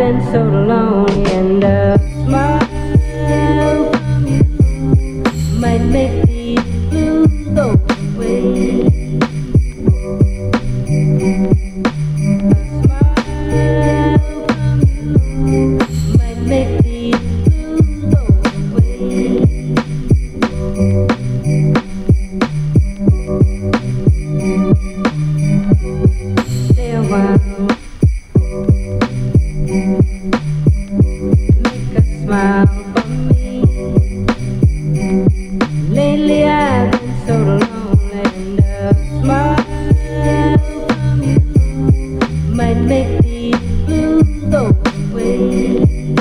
been so lonely, and a smile from you might make these blues go away. A smile from you might make these blues go away. Stay a while, make a smile for me. Lately I've been so lonely, and a smile from you might make these blues go away.